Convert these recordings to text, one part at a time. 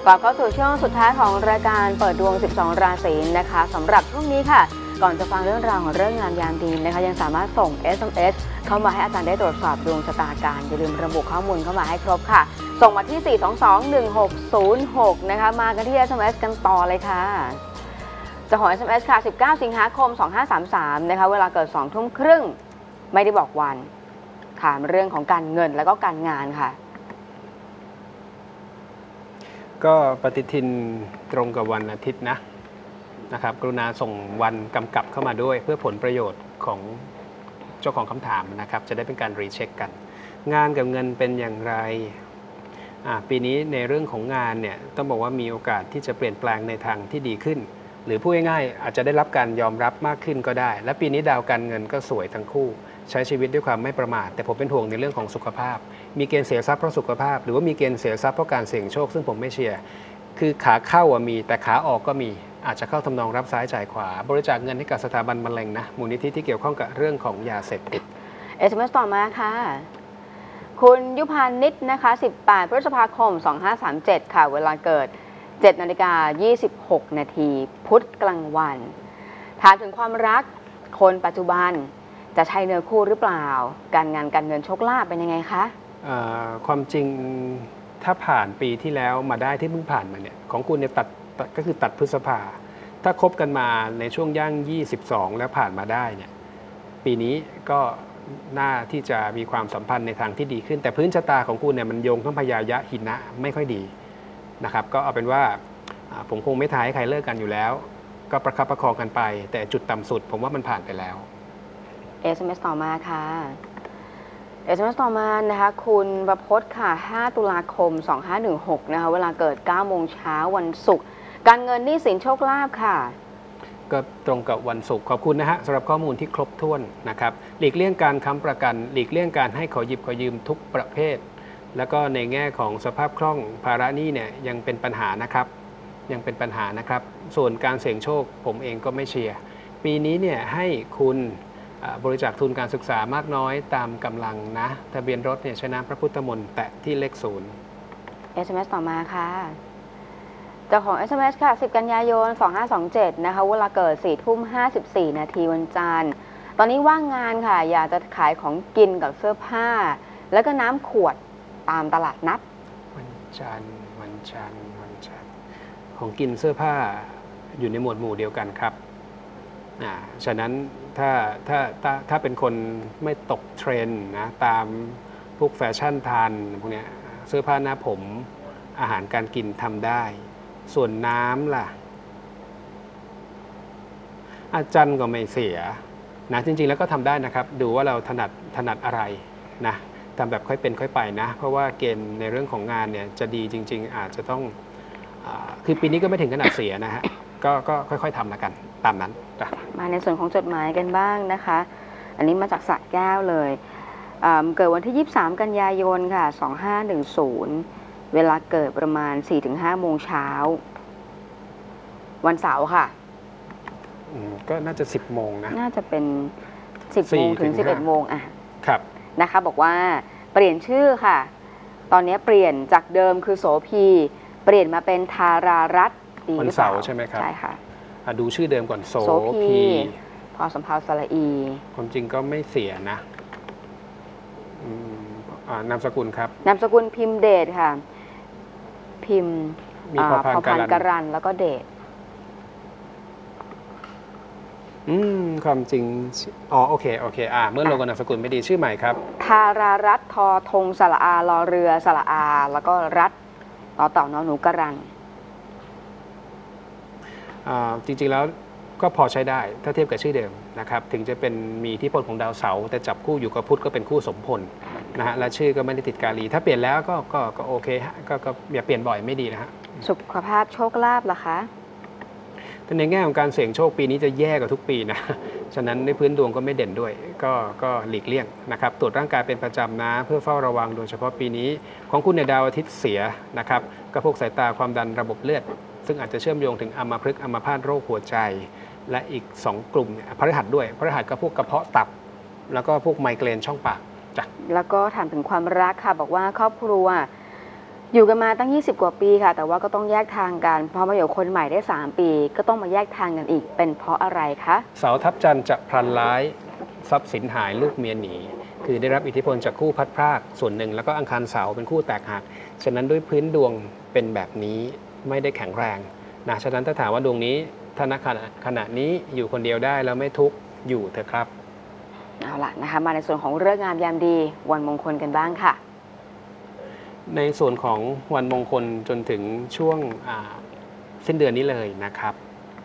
กลับเข้าสู่ช่วงสุดท้ายของรายการเปิดดวง 12 ราศีนะคะสำหรับช่วงนี้ค่ะก่อนจะฟังเรื่องราวของเรื่องงามยามดีนะคะยังสามารถส่ง SMS เข้ามาให้อาจารย์ได้ตรวจสอบดวงชะตาการอย่าลืมระบุข้อมูลเข้ามาให้ครบค่ะส่งมาที่ 4221606 นะคะมากันที่ SMS กันต่อเลยค่ะจะของ SMS ค่ะ 19 สิงหาคม 2533 นะคะเวลาเกิด 2 ทุ่มครึ่งไม่ได้บอกวันถามเรื่องของการเงินแล้วก็การงานค่ะก็ปฏิทินตรงกับวันอาทิตย์นะครับกรุณาส่งวันกำกับเข้ามาด้วยเพื่อผลประโยชน์ของเจ้าของคำถามนะครับจะได้เป็นการรีเช็คกันงานกับเงินเป็นอย่างไรปีนี้ในเรื่องของงานเนี่ยต้องบอกว่ามีโอกาสที่จะเปลี่ยนแปลงในทางที่ดีขึ้นหรือพูดง่ายๆอาจจะได้รับการยอมรับมากขึ้นก็ได้และปีนี้ดาวการเงินก็สวยทั้งคู่ใช้ชีวิตด้วยความไม่ประมาทแต่ผมเป็นห่วงในเรื่องของสุขภาพมีเกณฑ์เสียทรัพย์เพราะสุขภาพหรือว่ามีเกณฑ์เสียทรัพย์เพราะการเสี่ยงโชคซึ่งผมไม่เชียร์คือขาเข้ามีแต่ขาออกก็มีอาจจะเข้าทำนองรับซ้ายจ่ายขวาบริจาคเงินให้กับสถาบันมะเร็งนะมูลนิธิที่เกี่ยวข้องกับเรื่องของยาเสพติด SMS ต่อมาค่ะคุณยุพานิชนะคะ18 พฤษภาคม 2537 ค่ะเวลาเกิด 7:26 นาทีพุธกลางวันถามถึงความรักคนปัจจุบันจะใช่เนื้อคู่หรือเปล่าการงานการเงินโชคลาภเป็นยังไงคะความจริงถ้าผ่านปีที่แล้วมาได้ที่เพิ่งผ่านมาเนี่ยของคุณเนี่ยตัดก็คือตัดพฤษภาถ้าคบกันมาในช่วงย่าง22แล้วผ่านมาได้เนี่ยปีนี้ก็น่าที่จะมีความสัมพันธ์ในทางที่ดีขึ้นแต่พื้นชะตาของคุณเนี่ยมันโยงทั้งพยายะหินะไม่ค่อยดีนะครับก็เอาเป็นว่าผมคงไม่ท้ายให้ใครเลิกกันอยู่แล้วก็ประคับประคองกันไปแต่จุดต่ำสุดผมว่ามันผ่านไปแล้ว SMS ต่อมาค่ะ SMS ต่อมานะคะคุณประพจน์ค่ะ5 ตุลาคม 2516 นะคะเวลาเกิด 9 โมงเช้าวันศุกร์การเงินหนี้สินโชคลาภค่ะก็ตรงกับวันศุกร์ขอบคุณนะฮะสำหรับข้อมูลที่ครบถ้วนนะครับหลีกเลี่ยงการค้ำประกันหลีกเลี่ยงการให้ขอหยิบขอยืมทุกประเภทแล้วก็ในแง่ของสภาพคล่องภาระหนี้เนี่ยยังเป็นปัญหานะครับส่วนการเสี่ยงโชคผมเองก็ไม่เชียร์ปีนี้เนี่ยให้คุณบริจาคทุนการศึกษามากน้อยตามกำลังนะทะเบียนรถเนี่ยใช้น้ำพระพุทธมนต์แตะที่เลข0 SMS ต่อมาค่ะเจ้าของ SMS ค่ะ 10 กันยายน 2527 นะคะเวลาเกิด 4:54 นาทีวันจันทร์ตอนนี้ว่างงานค่ะอยากจะขายของกินกับเสื้อผ้าแล้วก็น้ำขวดตามตลาดนัดวันจันทร์ของกินเสื้อผ้าอยู่ในหมวดหมู่เดียวกันครับฉะนั้นถ้าเป็นคนไม่ตกเทรนด์นะตามพวกแฟชั่นทันพวกนี้เสื้อผ้าหน้าผมอาหารการกินทำได้ส่วนน้ำล่ะอาจารย์ก็ไม่เสียนะจริงๆแล้วก็ทำได้นะครับดูว่าเราถนัดอะไรนะทำแบบค่อยเป็นค่อยไปนะเพราะว่าเกณฑ์ในเรื่องของงานเนี่ยจะดีจริงๆอาจจะต้องคือปีนี้ก็ไม่ถึงขนาดเสียนะฮะก็ค่อยๆทำแล้วกันตามนั้นมาในส่วนของจดหมายกันบ้างนะคะอันนี้มาจากสระแก้วเลยเกิดวันที่ 23 กันยายนค่ะ 2510 เวลาเกิดประมาณ 4-5 โมงเช้าวันเสาร์ค่ะก็น่าจะ 10 โมงนะน่าจะเป็น 10 โมงถึง 11 โมงครับนะคะบอกว่าเปลี่ยนชื่อค่ะตอนนี้เปลี่ยนจากเดิมคือโสพีเปลี่ยนมาเป็นธารารัตน์ดีวันเสาร์ใช่ไหมครับใช่ค่ะดูชื่อเดิมก่อนโสพีพอสำเภาสระอีความจริงก็ไม่เสียนะนามสกุลครับนามสกุลพิมพ์เดชค่ะพิมพ์มีพอพานกรันแล้วก็เดชความจริงโอเคเมื่อลงกับนามสกุลไม่ดีชื่อใหม่ครับธารารัตน์ทอธงสระอารอเรือสระอาแล้วก็รัตต่อเต่านอหนูกรันจริงๆแล้วก็พอใช้ได้ถ้าเทียบกับชื่อเดิมนะครับถึงจะเป็นมีอิทธิพลของดาวเสาร์แต่จับคู่อยู่กับพุธก็เป็นคู่สมพลนะฮะและชื่อก็ไม่ได้ติดกาลีถ้าเปลี่ยนแล้วก็โอเคฮะก็อย่าเปลี่ยนบ่อยไม่ดีนะฮะสุขภาพโชคลาภล่ะคะในแง่ของการเสี่ยงโชคปีนี้จะแย่กว่าทุกปีนะฉะนั้นในพื้นดวงก็ไม่เด่นด้วยก็หลีกเลี่ยงนะครับตรวจร่างกายเป็นประจำนะเพื่อเฝ้าระวังโดยเฉพาะปีนี้ของคุณในดาวอาทิตย์เสียนะครับก็พวกสายตาความดันระบบเลือดซึ่งอาจจะเชื่อมโยงถึงอัมพฤกษ์อัมพาตโรคหัวใจและอีก2 กลุ่มพฤหัสด้วยพฤหัสก็พวกกระเพาะตับแล้วก็พวกไมเกรนช่องปากจ้ะแล้วก็ถามถึงความรักค่ะบอกว่าครอบครัวอยู่กันมาตั้ง20กว่าปีค่ะแต่ว่าก็ต้องแยกทางกันพอมาอยู่คนใหม่ได้3ปีก็ต้องมาแยกทางกันอีกเป็นเพราะอะไรคะเสาทับจันทร์จะพลันร้ายทรัพย์สินหายลูกเมียหนีคือได้รับอิทธิพลจากคู่พัดพรากส่วนหนึ่งแล้วก็อังคารเสาเป็นคู่แตกหักฉะนั้นด้วยพื้นดวงเป็นแบบนี้ไม่ได้แข็งแรงนะฉะนั้นถ้าถามว่าดวงนี้ถ้าณขณะนี้อยู่คนเดียวได้แล้วไม่ทุกข์อยู่เถอะครับเอาล่ะนะคะมาในส่วนของฤกษ์งามยามดีวันมงคลกันบ้างค่ะในส่วนของวันมงคลจนถึงช่วงสิ้นเดือนนี้เลยนะครับ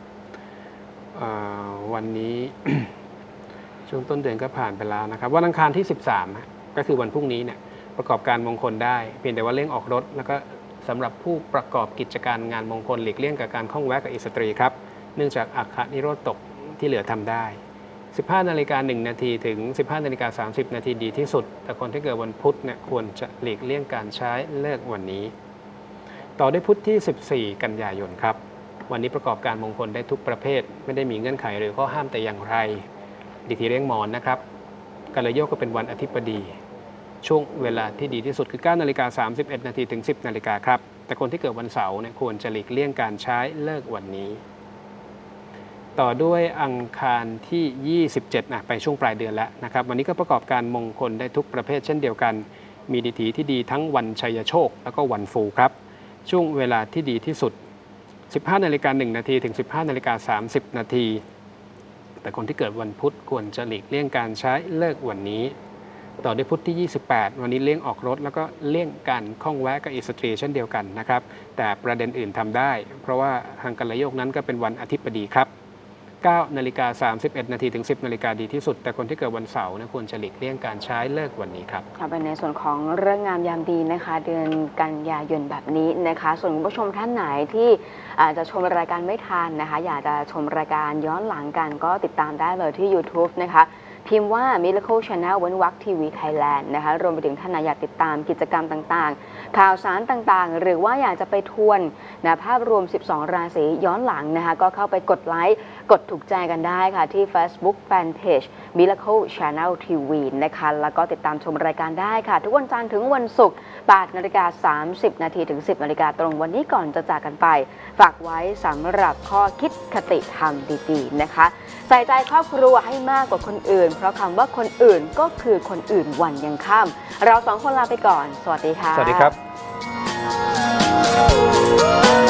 วันนี้ ช่วงต้นเดือนก็ผ่านไปแล้วนะครับวันอังคารที่13ก็คือวันพรุ่งนี้เนี่ยประกอบการมงคลได้เพียงแต่ว่าเร่งออกรถแล้วก็สำหรับผู้ประกอบกิจการงานมงคลหลีกเลี่ยงกับการข้องแวะกับอิสตรีครับเนื่องจากอัคนิโรธตกที่เหลือทำได้15:01 นาทีถึง15:30 นาทีดีที่สุดแต่คนที่เกิดวันพุธเนี่ยควรจะหลีกเลี่ยงการใช้เลิกวันนี้ต่อด้วยพุธที่14กันยายนครับวันนี้ประกอบการมงคลได้ทุกประเภทไม่ได้มีเงื่อนไขหรือข้อห้ามแต่อย่างไรดีทีเร่งมอนนะครับกัลโยกก็เป็นวันอธิบดีช่วงเวลาที่ดีที่สุดคือ9:31 นาทีถึง10 นาฬิกาครับแต่คนที่เกิดวันเสาร์เนี่ยควรจะหลีกเลี่ยงการใช้เลิกวันนี้ต่อด้วยอังคารที่27ไปช่วงปลายเดือนแล้วนะครับวันนี้ก็ประกอบการมงคลได้ทุกประเภทเช่นเดียวกันมีดีถีที่ดีทั้งวันชัยโชคแล้วก็วันฟูครับช่วงเวลาที่ดีที่สุด15:01 นาทีถึง15:30 นาทีแต่คนที่เกิดวันพุธควรจะหลีกเลี่ยงการใช้เลิกวันนี้ต่อด้วยพุธที่28วันนี้เลี่ยงออกรถแล้วก็เลี่ยงการข้องแวะกับอิสตรีเช่นเดียวกันนะครับแต่ประเด็นอื่นทำได้เพราะว่าทางกัลโยกนั้นก็เป็นวันอธิบดีครับ9:31 นาทีถึง10 นาฬิกาดีที่สุดแต่คนที่เกิดวันเสาร์นะควรจะหลีกเลี่ยงการใช้เลิกวันนี้ครับเป็นในส่วนของฤกษ์งามยามดีนะคะเดือนกันยายนแบบนี้นะคะส่วนคุณผู้ชมท่านไหนที่อาจจะชมรายการไม่ทันนะคะอยากจะชมรายการย้อนหลังกันก็ติดตามได้เลยที่ YouTube นะคะพิมพ์ว่า Miracle Channel เว้นวรรคทีวีไทยแลนด์นะคะรวมไปถึงท่านอยากติดตามกิจกรรมต่างๆข่าวสารต่างๆหรือว่าอยากจะไปทวนภาพรวม12ราศีย้อนหลังนะคะก็เข้าไปกดไลค์กดถูกใจกันได้ค่ะที่ Facebook Fanpage Miracle Channel TV นะคะแล้วก็ติดตามชมรายการได้ค่ะทุกวันจันทร์ถึงวันศุกร์ 8:30 นาทีถึง 10 นาฬิกาตรงวันนี้ก่อนจะจากกันไปฝากไว้สำหรับข้อคิดคติธรรมดีๆนะคะใส่ใจครอบครัวให้มากกว่าคนอื่นเพราะคำว่าคนอื่นก็คือคนอื่นวันยังค่ำเรา2 คนลาไปก่อนสวัสดีค่ะสวัสดีครับ